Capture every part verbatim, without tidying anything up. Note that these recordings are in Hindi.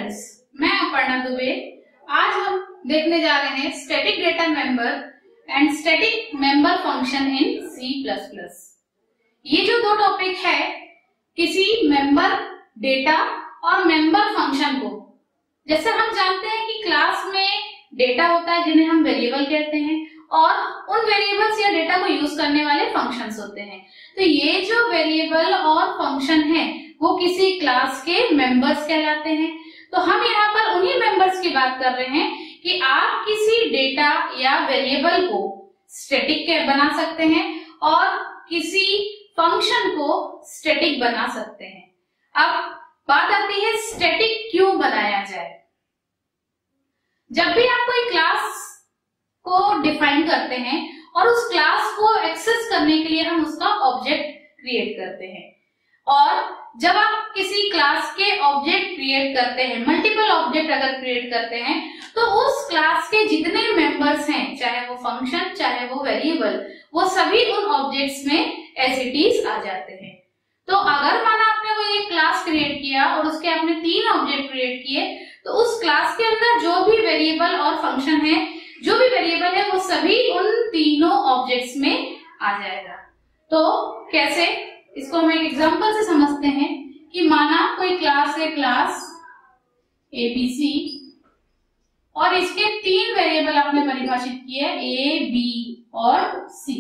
फ्रेंड्स, मैं अपर्णा दुबे। आज हम देखने जा रहे हैं static data member and static member function in C plus plus. ये जो दो टॉपिक है, किसी मेंबर डेटा और मेंबर फंक्शन को, जैसे हम जानते हैं कि क्लास में डेटा होता है जिन्हें हम वेरिएबल कहते हैं और उन वेरिएबल्स या डेटा को यूज करने वाले फंक्शंस होते हैं। तो ये जो वेरिएबल और फंक्शन है वो किसी क्लास के मेंबर्स कहलाते हैं। तो हम यहाँ पर उन्हीं मेंबर्स की बात कर रहे हैं कि आप किसी डेटा या वेरिएबल को स्टैटिक बना सकते हैं और किसी फंक्शन को स्टैटिक बना सकते हैं। अब बात आती है स्टैटिक क्यों बनाया जाए। जब भी आप कोई क्लास को डिफाइन करते हैं और उस क्लास को एक्सेस करने के लिए हम उसका ऑब्जेक्ट क्रिएट करते हैं, और जब आप किसी क्लास के ऑब्जेक्ट क्रिएट करते हैं, मल्टीपल ऑब्जेक्ट अगर क्रिएट करते हैं, तो उस क्लास के जितने मेंबर्स हैं, चाहे वो फंक्शन चाहे वो वेरिएबल, वो सभी उन ऑब्जेक्ट्स में एज इट इज आ जाते हैं। तो अगर माना आपने कोई एक क्लास क्रिएट किया और उसके आपने तीन ऑब्जेक्ट क्रिएट किए, तो उस क्लास के अंदर जो भी वेरिएबल और फंक्शन है, जो भी वेरिएबल है, वो सभी उन तीनों ऑब्जेक्ट्स में आ जाएगा। तो कैसे, इसको हम एक एग्जांपल से समझते हैं कि माना कोई क्लास है, क्लास एबीसी, और इसके तीन वेरिएबल आपने परिभाषित किए, ए बी और सी।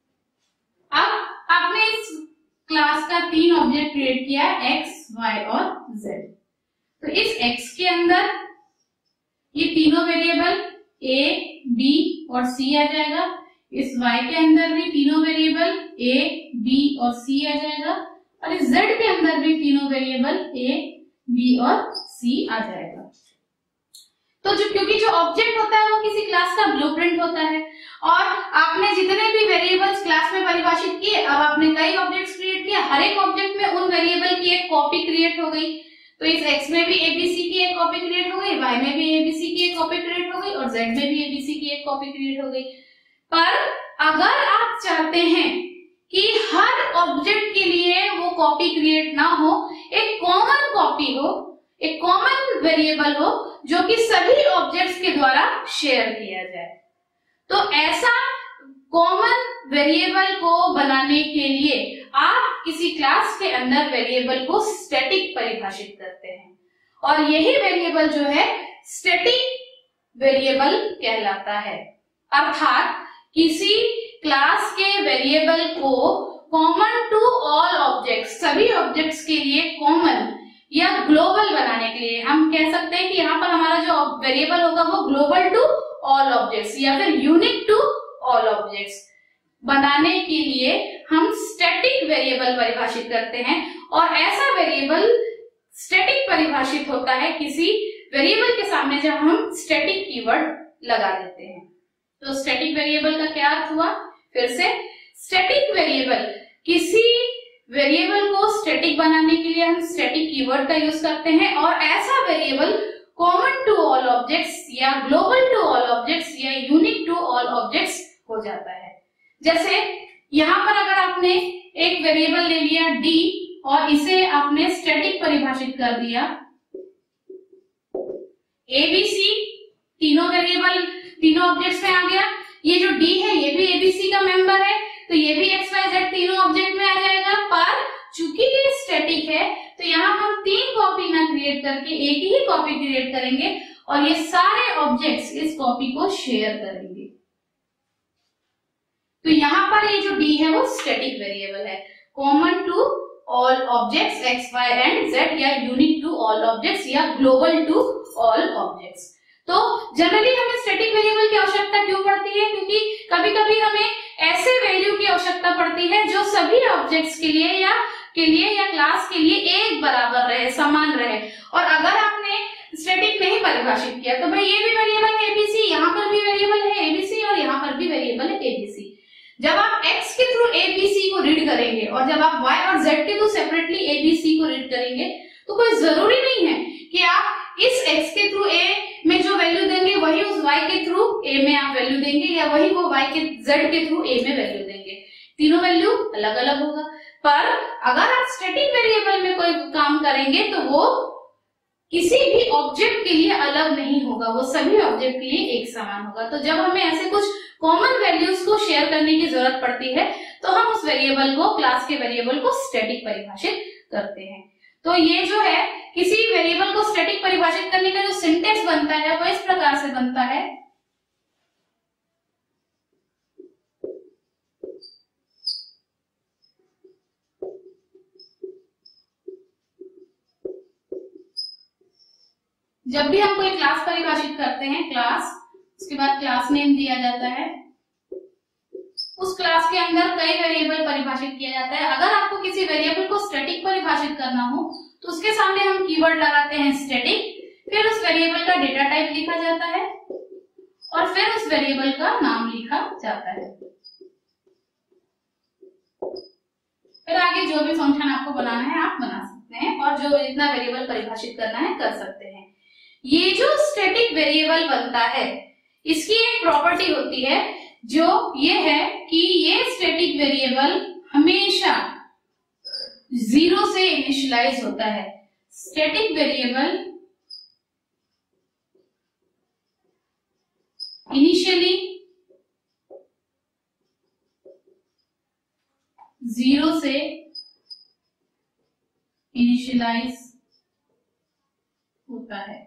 अब आपने इस क्लास का तीन ऑब्जेक्ट क्रिएट किया, एक्स वाई और जेड। तो इस एक्स के अंदर ये तीनों वेरिएबल ए बी और सी आ जाएगा, इस y के अंदर भी तीनों वेरिएबल a, b और c आ जाएगा, और इस z के अंदर भी तीनों वेरिएबल a, b और c आ जाएगा। तो जो क्योंकि जो ऑब्जेक्ट होता है वो किसी क्लास का ब्लूप्रिंट होता है, और आपने जितने भी वेरिएबल्स क्लास में परिभाषित किए, अब आपने कई ऑब्जेक्ट्स क्रिएट किए, हर एक ऑब्जेक्ट में उन वेरिएबल की एक कॉपी क्रिएट हो गई। तो इस x में भी abc की एक कॉपी क्रिएट हो गई, y में भी abc की एक कॉपी क्रिएट हो गई, और z में भी abc की एक कॉपी क्रिएट हो गई। पर अगर आप चाहते हैं कि हर ऑब्जेक्ट के लिए वो कॉपी क्रिएट ना हो, एक कॉमन कॉपी हो, एक कॉमन वेरिएबल हो जो कि सभी ऑब्जेक्ट्स के द्वारा शेयर किया जाए, तो ऐसा कॉमन वेरिएबल को बनाने के लिए आप किसी क्लास के अंदर वेरिएबल को स्टैटिक परिभाषित करते हैं, और यही वेरिएबल जो है स्टैटिक वेरिएबल कहलाता है। अर्थात किसी क्लास के वेरिएबल को कॉमन टू ऑल ऑब्जेक्ट्स, सभी ऑब्जेक्ट्स के लिए कॉमन या ग्लोबल बनाने के लिए हम कह सकते हैं कि यहाँ पर हमारा जो वेरिएबल होगा वो ग्लोबल टू ऑल ऑब्जेक्ट्स या फिर यूनिक टू ऑल ऑब्जेक्ट्स बनाने के लिए हम स्टैटिक वेरिएबल परिभाषित करते हैं, और ऐसा वेरिएबल स्टैटिक परिभाषित होता है किसी वेरिएबल के सामने जब हम स्टैटिक कीवर्ड लगा देते हैं। तो स्टैटिक वेरिएबल का क्या अर्थ हुआ? फिर से, स्टैटिक वेरिएबल, किसी वेरिएबल को स्टैटिक बनाने के लिए हम स्टैटिक कीवर्ड का यूज करते हैं, और ऐसा variable common to all objects या ग्लोबल टू ऑल ऑब्जेक्ट्स या यूनिक टू ऑल ऑब्जेक्ट्स हो जाता है। जैसे यहाँ पर अगर आपने एक वेरिएबल ले लिया d और इसे आपने स्टैटिक परिभाषित कर दिया, एबीसी तीनों वेरिएबल तीनों ऑब्जेक्ट्स में आ गया, ये जो d है ये भी एबीसी का मेंबर है, तो ये भी एक्स वाई जेड तीनों ऑब्जेक्ट में आ जाएगा। पर चूंकि ये स्टैटिक है, तो यहाँ हम तीन कॉपी ना क्रिएट करके एक ही कॉपी क्रिएट करेंगे, और ये सारे ऑब्जेक्ट्स इस कॉपी को शेयर करेंगे। तो यहाँ पर ये जो d है वो स्टैटिक वेरिएबल है, common to all objects X Y and Z, या यूनिक टू ऑल ऑब्जेक्ट्स या ग्लोबल टू ऑल ऑब्जेक्ट्स। तो जनरली हमें स्टैटिक वेरिएबल की आवश्यकता क्यों पड़ती है? क्योंकि कभी कभी हमें ऐसे वैल्यू की आवश्यकता पड़ती है जो सभी ऑब्जेक्ट्स के लिए या के लिए या क्लास के लिए एक बराबर रहे, समान रहे। और अगर आपने स्टैटिक नहीं परिभाषित किया तो भाई ये भी वेरिएबल है एबीसी, यहाँ पर भी वेरिएबल है एबीसी और यहाँ पर भी वेरिएबल है एबीसी। जब आप x के थ्रू एबीसी को रीड करेंगे और जब आप y और z के थ्रू सेपरेटली एबीसी को रीड करेंगे, तो कोई जरूरी नहीं है कि आप इस x के थ्रू a में जो वैल्यू देंगे वही उस y के थ्रू a में आप वैल्यू देंगे, या वही वो y के z के थ्रू a में वैल्यू देंगे। तीनों वैल्यू अलग अलग होगा। पर अगर आप स्टैटिक वेरिएबल में कोई काम करेंगे तो वो किसी भी ऑब्जेक्ट के लिए अलग नहीं होगा, वो सभी ऑब्जेक्ट के लिए एक समान होगा। तो जब हमें ऐसे कुछ कॉमन वैल्यूज को शेयर करने की जरूरत पड़ती है तो हम उस वेरिएबल को, क्लास के वेरिएबल को स्टैटिक परिभाषित करते हैं। तो ये जो है किसी वेरिएबल को स्टैटिक परिभाषित करने का जो सिंटेक्स बनता है वो इस प्रकार से बनता है। जब भी हम कोई क्लास परिभाषित करते हैं, क्लास, उसके बाद क्लास नेम दिया जाता है, उस क्लास के अंदर कई वेरिएबल परिभाषित किया जाता है। अगर आपको किसी वेरिएबल को स्टैटिक परिभाषित करना हो तो उसके सामने हम कीवर्ड लगाते हैं स्टैटिक, फिर उस वेरिएबल का डेटा टाइप लिखा जाता है और फिर उस वेरिएबल का नाम लिखा जाता है। फिर आगे जो भी फंक्शन आपको बनाना है आप बना सकते हैं और जो जितना वेरिएबल परिभाषित करना है कर सकते हैं। ये जो स्टैटिक वेरिएबल बनता है इसकी एक प्रॉपर्टी होती है जो ये है कि ये स्टैटिक वेरिएबल हमेशा जीरो से इनिशियलाइज होता है। स्टैटिक वेरिएबल इनिशियली जीरो से इनिशियलाइज होता है।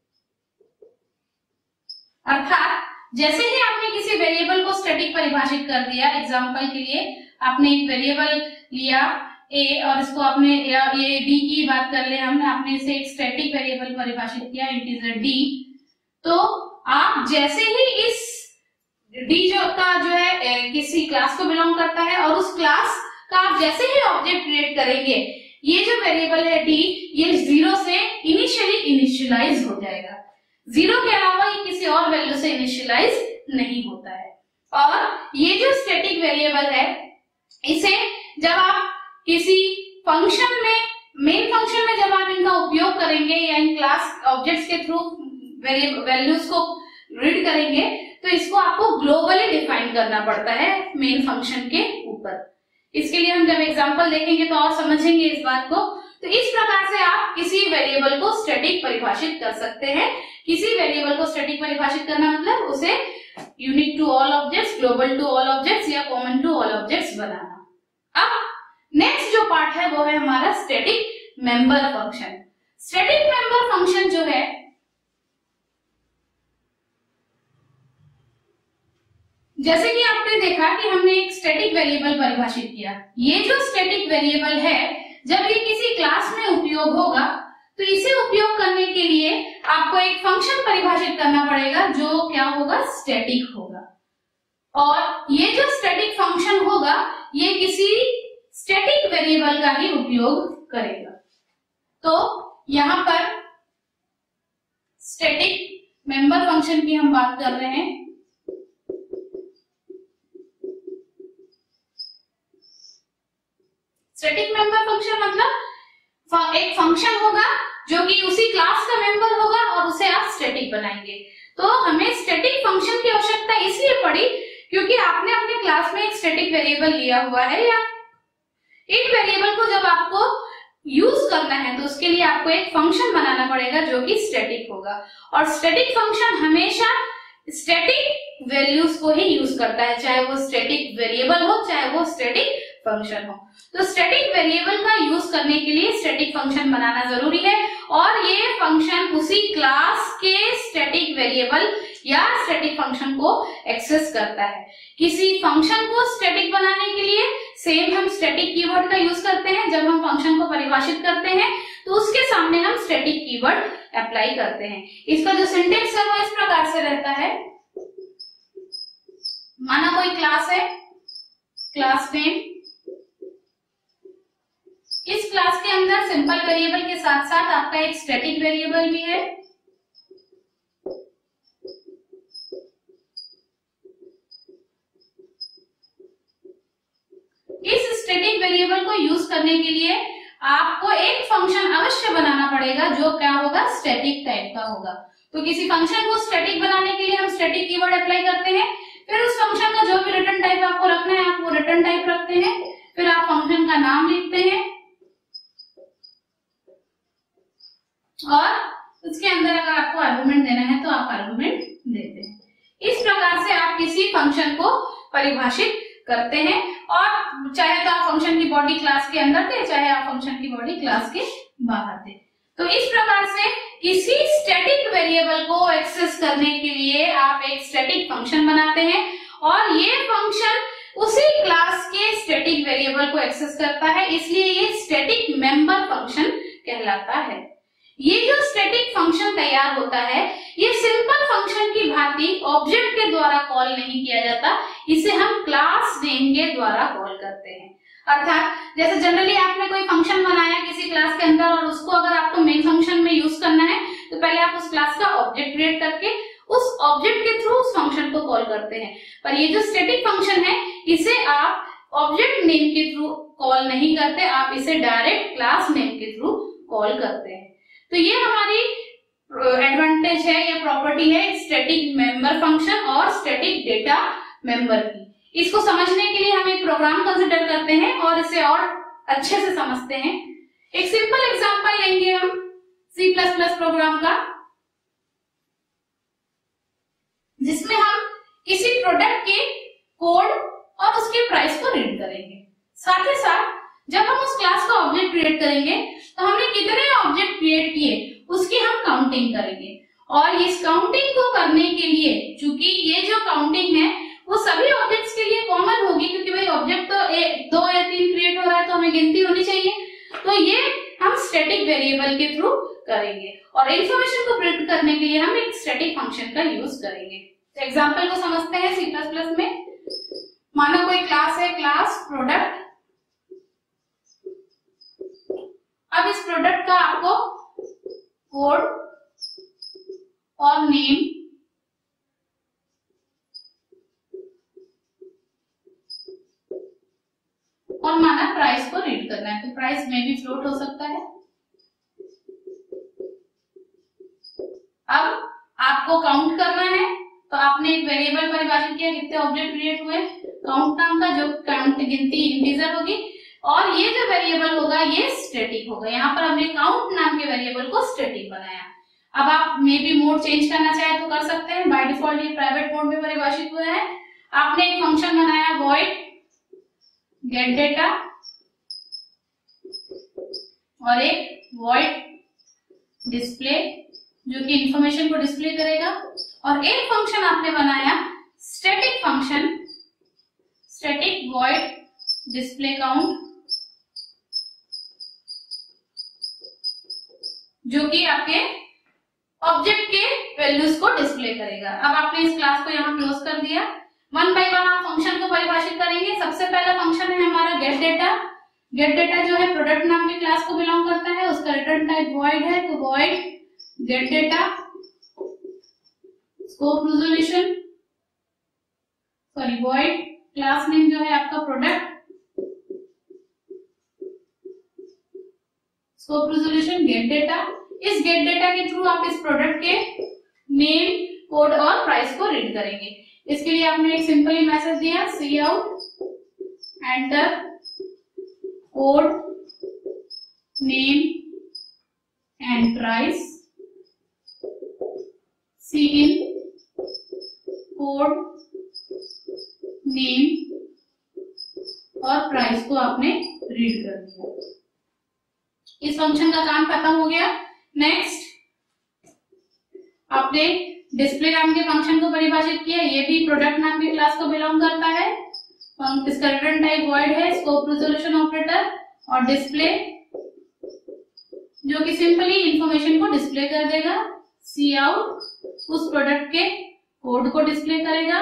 अर्थात जैसे ही आपने किसी वेरिएबल को स्टैटिक परिभाषित कर दिया, एग्जांपल के लिए आपने एक वेरिएबल लिया a और इसको आपने, या ये d की बात कर ले हमने, आपने इसे एक स्टैटिक वेरिएबल परिभाषित किया इंटीजर d, तो आप जैसे ही इस d जो का जो है किसी क्लास को बिलोंग करता है और उस क्लास का आप जैसे ही ऑब्जेक्ट क्रिएट करेंगे, ये जो वेरिएबल है d ये जीरो से इनिशियली इनिशियलाइज हो जाएगा। जीरो के अलावा ये किसी और वैल्यू से इनिशियलाइज नहीं होता है। और ये जो स्टैटिक वेरिएबल है इसे जब आप किसी फंक्शन में, मेन फंक्शन में जब आप इनका उपयोग करेंगे या इन क्लास ऑब्जेक्ट्स के थ्रू वैल्यूज को रीड करेंगे तो इसको आपको ग्लोबली डिफाइन करना पड़ता है मेन फंक्शन के ऊपर। इसके लिए हम जब एग्जांपल देखेंगे तो और समझेंगे इस बात को। तो इस प्रकार से आप किसी वेरिएबल को स्टैटिक परिभाषित कर सकते हैं। किसी वेरिएबल को स्टैटिक परिभाषित करना मतलब उसे unique to all objects, global to all objects या कॉमन टू ऑल ऑब्जेक्ट्स बनाना। अब नेक्स्ट जो पार्ट है वो है हमारा static member function. Static member function जो है जैसे कि आपने देखा कि हमने एक स्टैटिक वेरिएबल परिभाषित किया। ये जो स्टैटिक वेरिएबल है जब ये किसी क्लास में उपयोग होगा तो इसे उपयोग करने के लिए आपको एक फंक्शन परिभाषित करना पड़ेगा जो क्या होगा, स्टैटिक होगा। और ये जो स्टैटिक फंक्शन होगा ये किसी स्टैटिक वेरिएबल का ही उपयोग करेगा। तो यहां पर स्टैटिक मेंबर फंक्शन की हम बात कर रहे हैं। स्टैटिक मेंबर फंक्शन मतलब एक फंक्शन होगा जो कि उसी क्लास का मेंबर होगा और उसे आप स्टैटिक बनाएंगे। तो हमें स्टैटिक फंक्शन की आवश्यकता इसलिए पड़ी क्योंकि आपने अपने क्लास में एक स्टैटिक वेरिएबल लिया हुआ है या इन वेरिएबल को जब आपको यूज करना है तो उसके लिए आपको एक फंक्शन बनाना पड़ेगा जो कि स्टैटिक होगा। और स्टैटिक फंक्शन हमेशा स्टैटिक वैल्यूज को ही यूज करता है, चाहे वो स्टैटिक वेरिएबल हो चाहे वो स्टैटिक फंक्शन हो। तो स्टैटिक वेरिएबल का यूज करने के लिए स्टैटिक फंक्शन बनाना जरूरी है और ये फंक्शन उसी क्लास के स्टैटिक वेरिएबल या स्टैटिक फंक्शन को एक्सेस करता है। किसी फंक्शन को स्टैटिक बनाने के लिए सेम हम स्टैटिक कीवर्ड का यूज करते हैं। जब हम फंक्शन को परिभाषित करते हैं तो उसके सामने हम स्टैटिक कीवर्ड अप्लाई करते हैं। इसका जो सिंटेक्स है वो इस प्रकार से रहता है। माना कोई क्लास है, क्लास नेम, इस क्लास के अंदर सिंपल वेरिएबल के साथ साथ आपका एक स्टैटिक वेरिएबल भी है। इस स्टैटिक वेरिएबल को यूज करने के लिए आपको एक फंक्शन अवश्य बनाना पड़ेगा जो क्या होगा, स्टैटिक टाइप का होगा। तो किसी फंक्शन को स्टैटिक बनाने के लिए हम स्टैटिक कीवर्ड अप्लाई करते हैं, फिर उस फंक्शन का जो भी रिटर्न टाइप आपको रखना है आप वो रिटर्न टाइप रखते हैं, फिर आप फंक्शन का नाम लिखते हैं और उसके अंदर अगर आपको आर्गुमेंट देना है तो आप आर्गुमेंट देते हैं। इस प्रकार से आप किसी फंक्शन को परिभाषित करते हैं, और चाहे तो आप फंक्शन की बॉडी क्लास के अंदर थे, चाहे आप फंक्शन की बॉडी क्लास के बाहर थे। तो इस प्रकार से किसी स्टैटिक वेरिएबल को एक्सेस करने के लिए आप एक स्टैटिक फंक्शन बनाते हैं, और ये फंक्शन उसी क्लास के स्टैटिक वेरिएबल को एक्सेस करता है, इसलिए ये स्टैटिक मेंबर फंक्शन कहलाता है। ये जो स्टैटिक फंक्शन तैयार होता है, ये सिंपल फंक्शन की भांति ऑब्जेक्ट के द्वारा कॉल नहीं किया जाता, इसे हम क्लास नेम के द्वारा कॉल करते हैं। अर्थात जैसे जनरली आपने कोई फंक्शन बनाया किसी क्लास के अंदर, और उसको अगर आपको मेन फंक्शन में यूज करना है तो पहले आप उस क्लास का ऑब्जेक्ट क्रिएट करके उस ऑब्जेक्ट के थ्रू उस फंक्शन को कॉल करते हैं। पर ये जो स्टैटिक फंक्शन है, इसे आप ऑब्जेक्ट नेम के थ्रू कॉल नहीं करते, आप इसे डायरेक्ट क्लास नेम के थ्रू कॉल करते हैं। तो ये हमारी एडवांटेज है या प्रॉपर्टी है स्टैटिक मेंबर फंक्शन और स्टैटिक डेटा मेंबर की। इसको समझने के लिए हम एक प्रोग्राम कंसिडर करते हैं और इसे और अच्छे से समझते हैं। एक सिंपल एग्जांपल लेंगे हम सी प्लस प्लस प्रोग्राम का, जिसमें हम किसी प्रोडक्ट के कोड और उसके प्राइस को रीड करेंगे। साथ ही साथ जब हम उस क्लास का ऑब्जेक्ट क्रिएट करेंगे तो हमने कितने ऑब्जेक्ट क्रिएट किए उसकी हम काउंटिंग करेंगे, और इस काउंटिंग को करने के लिए, चूंकि ये जो काउंटिंग है वो सभी ऑब्जेक्ट्स के लिए कॉमन होगी, क्योंकि भाई ऑब्जेक्ट तो ए, दो या तीन क्रिएट हो रहा है तो हमें गिनती होनी चाहिए, तो ये हम स्टैटिक वेरिएबल के थ्रू करेंगे, और इंफॉर्मेशन को प्रिंट करने के लिए हम एक स्टैटिक फंक्शन का यूज करेंगे। तो एग्जांपल को समझते हैं सी प्लस प्लस में। मानो कोई क्लास है, क्लास प्रोडक्ट। अब इस प्रोडक्ट का आपको कोड और नेम और माना प्राइस को रीड करना है, तो प्राइस में भी फ्लोट हो सकता है। अब आपको काउंट करना है, तो आपने एक वेरिएबल परिभाषित किया, कितने ऑब्जेक्ट क्रिएट हुए, काउंट नाम का, जो काउंट गिनती इंटीजर होगी, और ये जो वेरिएबल होगा ये स्टैटिक होगा। यहाँ पर हमने काउंट नाम के वेरिएबल को स्टैटिक बनाया। अब आप मे बी मोड चेंज करना चाहे तो कर सकते हैं, बाय डिफॉल्ट ये प्राइवेट मोड में परिभाषित हुआ है। आपने एक फंक्शन बनाया void गेट डेटा और एक void डिस्प्ले जो कि इंफॉर्मेशन को डिस्प्ले करेगा, और एक फंक्शन आपने बनाया static function static void display count, जो कि आपके ऑब्जेक्ट के वैल्यूज को डिस्प्ले करेगा। अब आपने इस क्लास को यहाँ क्लोज कर दिया। वन बाय वन आप फंक्शन को परिभाषित करेंगे। सबसे पहला फंक्शन है हमारा गेट डेटा। गेट डेटा जो है प्रोडक्ट नाम के क्लास को बिलोंग करता है, उसका रिटर्न टाइप void है, तो void get data scope resolution sorry void class name जो है आपका product, scope resolution get data. इस गेट डेटा के थ्रू आप इस प्रोडक्ट के नेम, कोड और प्राइस को रीड करेंगे। इसके लिए आपने एक सिंपली मैसेज दिया, C out enter code name and price, C in code name और प्राइस को आपने रीड कर दिया। इस फंक्शन का काम खत्म हो गया। नेक्स्ट आपने डिस्प्ले नाम के फंक्शन को परिभाषित किया, ये भी प्रोडक्ट नाम के क्लास को बिलोंग करता है। इसका रिटर्न टाइप void है, स्कोप रेजोल्यूशन ऑपरेटर और डिस्प्ले जो कि सिंपली इंफॉर्मेशन को डिस्प्ले कर देगा। सी आउट उस प्रोडक्ट के कोड को डिस्प्ले करेगा।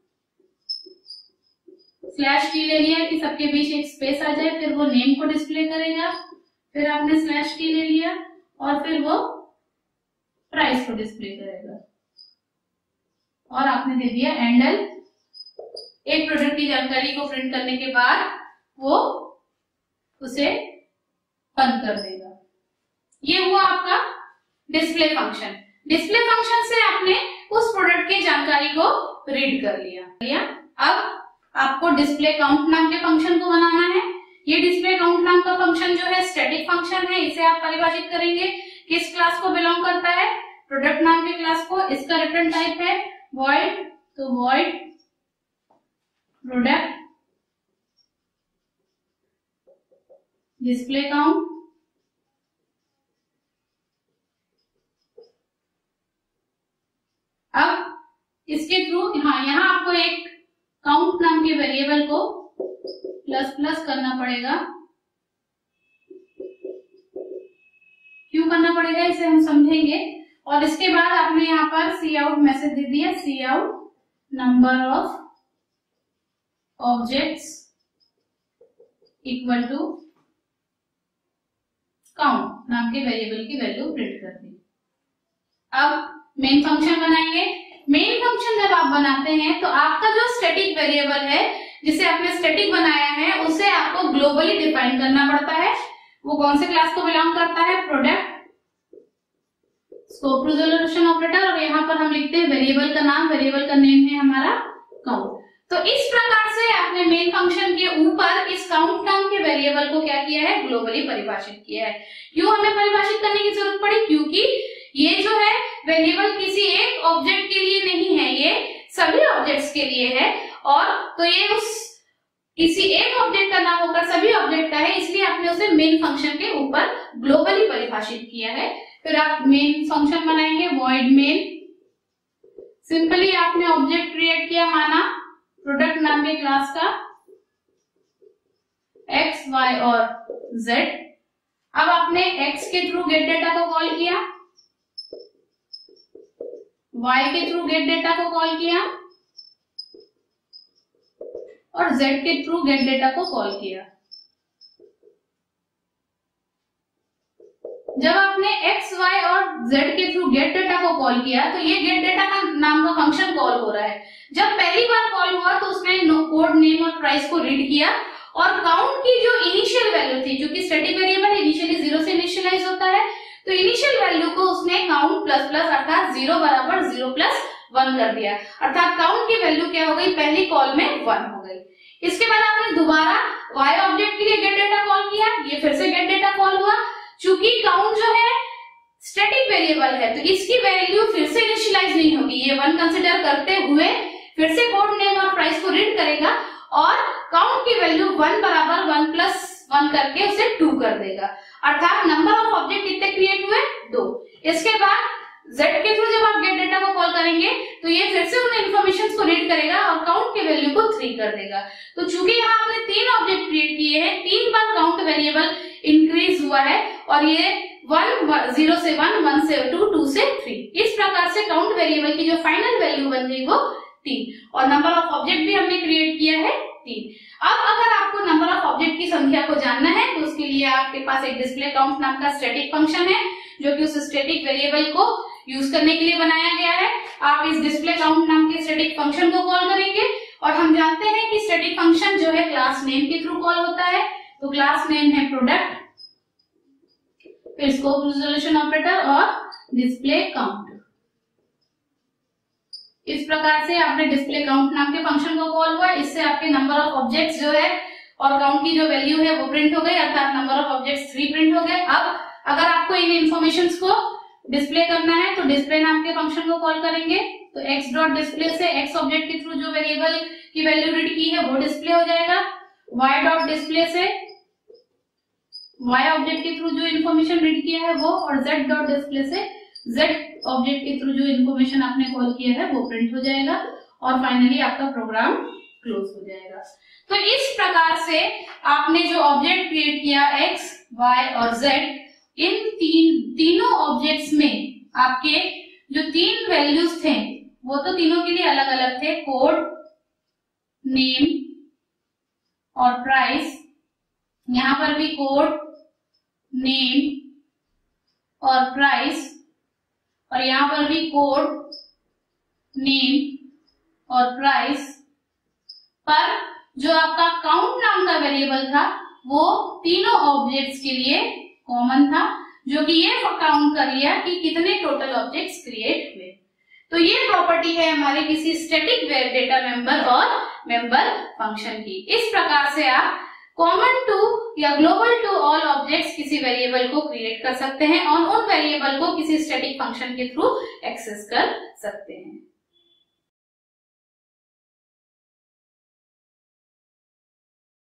स्लैश की ले लिया कि सबके बीच एक स्पेस आ जाए, फिर वो नेम को डिस्प्ले करेगा। फिर आपने स्लैश की ले लिया और फिर वो प्राइस को डिस्प्ले करेगा, और आपने दे दिया एंडल। एक प्रोडक्ट की जानकारी को प्रिंट करने के बाद वो उसे बंद कर देगा। ये हुआ आपका डिस्प्ले फंक्शन। डिस्प्ले फंक्शन से आपने उस प्रोडक्ट की जानकारी को रीड कर लिया। अब आपको डिस्प्ले काउंट नाम के फंक्शन को बनाना है। ये डिस्प्ले काउंट नाम का फंक्शन जो है स्टैटिक फंक्शन है, इसे आप परिभाषित करेंगे किस क्लास को बिलोंग करता है, प्रोडक्ट नाम के क्लास को। इसका रिटर्न टाइप है void, तो void प्रोडक्ट डिस्प्ले काउंट। अब इसके थ्रू हाँ यहाँ आपको एक काउंट नाम के वेरिएबल को प्लस प्लस करना पड़ेगा। क्यों करना पड़ेगा इसे हम समझेंगे। और इसके बाद आपने यहाँ पर सी आउट मैसेज दे दिया, C out number of objects equal to count नाम के वेरिएबल की वैल्यू प्रिंट कर दी। अब मेन फंक्शन बनाएंगे। मेन फंक्शन जब आप बनाते हैं तो आपका जो स्टैटिक वेरिएबल है जिसे आपने स्टैटिक बनाया है उसे आपको ग्लोबली डिफाइन करना पड़ता है। वो कौन से क्लास को बिलोंग करता है, प्रोडक्ट स्कोप रिजोल्यूशन ऑपरेटर। और यहाँ पर हम लिखते हैं वेरिएबल का नाम, वेरिएबल का नेम है हमारा काउंट। तो इस प्रकार से आपने मेन फंक्शन के ऊपर इस काउंट नाम के वेरिएबल को क्या किया है, ग्लोबली परिभाषित किया है। क्यों हमें परिभाषित करने की जरूरत पड़ी, क्योंकि ये जो है वेरिएबल किसी एक ऑब्जेक्ट के लिए नहीं है, ये सभी ऑब्जेक्ट्स के लिए है। और तो ये उस किसी एक ऑब्जेक्ट का ना होकर सभी ऑब्जेक्ट का है, इसलिए आपने उसे मेन फंक्शन के ऊपर ग्लोबली परिभाषित किया है। फिर आप मेन फंक्शन बनाएंगे void main। सिंपली आपने ऑब्जेक्ट क्रिएट किया, माना प्रोडक्ट नाम के क्लास का x, y और z। अब आपने x के थ्रू गेट डेटा को कॉल किया, y के थ्रू गेट डेटा को कॉल किया और z के थ्रू गेट डेटा को कॉल किया। जब आपने x, y और z के थ्रू गेट डेटा को कॉल किया तो ये गेट डेटा का नाम का फंक्शन कॉल हो रहा है। जब पहली बार कॉल हुआ तो उसने कोड नेम और प्राइस को रीड किया और काउंट की जो इनिशियल वैल्यू थी, जो कि स्टैटिक वेरिएबल इनिशियली जीरो से इनिशियलाइज होता है, तो इनिशियल वैल्यू को उसने काउंट प्लस प्लस अर्थात जीरो बराबर जीरो प्लस वन कर दिया। अर्थात काउंट की वैल्यू क्या हो गई, पहली कॉल में वन हो गई। इसके बाद आपने दोबारा y ऑब्जेक्ट के लिए गेट डेटा कॉल किया, ये फिर से गेट डेटा कॉल हुआ। चूंकि काउंट जो है स्टैटिक वेरिएबल है तो इसकी वैल्यू फिर से इनिशियलाइज नहीं होगी, ये वन कंसीडर करते हुए फिर से कोड नेम और प्राइस को रीड करेगा और काउंट की वैल्यू वन बराबर वन प्लस वन करके उसे टू कर देगा। अर्थात नंबर ऑफ ऑब्जेक्ट कितने क्रिएट हुए, दो। इसके बाद z के थ्रू जब आप गेट डेटा को कॉल करेंगे तो ये फिर से उन इन्फॉर्मेशन को रीड करेगा और काउंट की वैल्यू को थ्री कर देगा। तो चूंकि यहाँ आपने तीन ऑब्जेक्ट क्रिएट किए हैं, तीन बार काउंट वेरिएबल इंक्रीज हुआ है और ये वन जीरो से वन, वन से टू, टू से थ्री, इस प्रकार से काउंट वेरिएबल की जो फाइनल वैल्यू बन गई वो तीन। और नंबर ऑफ ऑब्जेक्ट भी हमने क्रिएट किया है तीन। अब अगर आपको नंबर ऑफ ऑब्जेक्ट की संख्या को जानना है तो उसके लिए आपके पास एक डिस्प्ले काउंट नाम का स्टैटिक फंक्शन है जो कि उस स्टैटिक वेरिएबल को यूज करने के लिए बनाया गया है। आप इस डिस्प्ले काउंट नाम के स्टैटिक फंक्शन को कॉल करेंगे और हम जानते हैं कि स्टैटिक फंक्शन जो है क्लास नेम के थ्रू कॉल होता है। तो क्लास नेम है प्रोडक्ट, फिर स्कोप रिजोल्यूशन ऑपरेटर और डिस्प्ले काउंट। इस प्रकार से आपने डिस्प्ले काउंट नाम के फंक्शन को कॉल हुआ, इससे आपके नंबर ऑफ ऑब्जेक्ट्स जो है और काउंट की जो वैल्यू है वो प्रिंट हो गई, अर्थात number of objects three print हो गए। अब अगर आपको इन इंफॉर्मेशंस को डिस्प्ले करना है तो डिस्प्ले नाम के फंक्शन को कॉल करेंगे। तो x डॉट डिस्प्ले से x ऑब्जेक्ट के थ्रू जो वेरिएबल की वैल्यू रीड की है वो डिस्प्ले हो जाएगा। y डॉट डिस्प्ले से y ऑब्जेक्ट के थ्रू जो इन्फॉर्मेशन रीड किया है वो, और z डॉट डिस्प्ले से z ऑब्जेक्ट के थ्रू जो इन्फॉर्मेशन आपने कॉल किया है वो प्रिंट हो जाएगा और फाइनली आपका प्रोग्राम क्लोज हो जाएगा। तो इस प्रकार से आपने जो ऑब्जेक्ट क्रिएट किया x, y और z, इन तीन तीनों ऑब्जेक्ट्स में आपके जो तीन वैल्यूज थे वो तो तीनों के लिए अलग अलग थे, कोड नेम और प्राइस। यहां पर भी कोड नेम और प्राइस और यहां पर भी कोड नेम और प्राइस। पर जो आपका काउंट नाम का वेरिएबल था वो तीनों ऑब्जेक्ट्स के लिए कॉमन था, जो कि ये काउंट कर लिया कि कितने टोटल ऑब्जेक्ट्स क्रिएट हुए। तो ये प्रॉपर्टी है हमारे किसी स्टैटिक डेटा मेंबर और मेंबर फंक्शन की। इस प्रकार से आप कॉमन टू या ग्लोबल टू ऑल ऑब्जेक्ट्स किसी वेरिएबल को क्रिएट कर सकते हैं और उन वेरिएबल को किसी स्टैटिक फंक्शन के थ्रू एक्सेस कर सकते हैं।